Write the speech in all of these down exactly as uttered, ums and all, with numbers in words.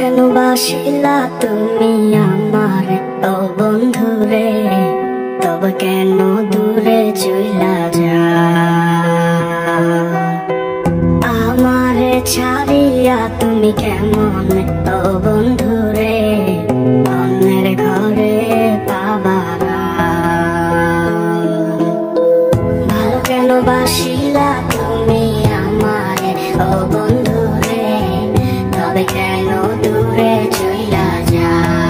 কেন বাসিলা তুমি আমার ও বন্ধু রে, তবে কেন দূরে চইলা যা আমারে ছাড়িয়া তুমি কেমন ও বন্ধু রে, অন্যের ঘরে পাবারা। ভালো কেন বাসিলা তুমি আমারে ও বন্ধু রে, তবে কেন দূরে চইলা যা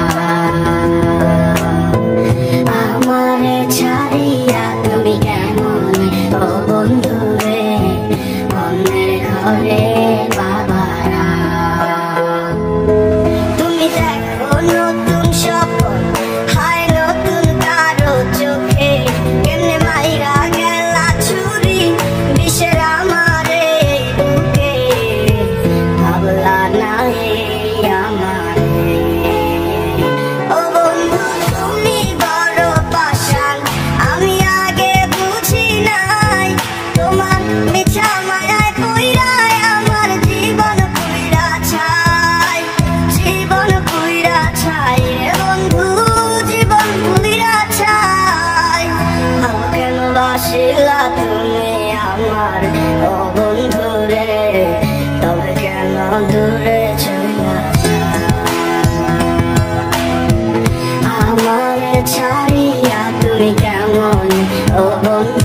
আমারে ছাড়িয়া তুমি কেমন ও বন্ধু রে, অন্যের ঘরে বাবারা। তুমি দেখো নতুন স্বপ্ন হায় নতুন কারো চোখে, কেমনে মাইরা গেলা ছুরি বিষের আমারে বুকে, ভাবলা না আমারে ও বন্ধু তুমি বড় পাষাণ, আমি আগে বুঝি নাই তোমার মিছা মায়ায় পইরা আমার জীবন পুইরা ছাই, জীবন পুইরা ছাই রে বন্ধু, জীবন পুইরা ছাই। ভালো কেন বাসিলা তুমি আমার ও বন্ধু রে, তবে কেন দূরে চইলা যা আমারে ছাড়িয়া তুমি কেমন ও বন্ধু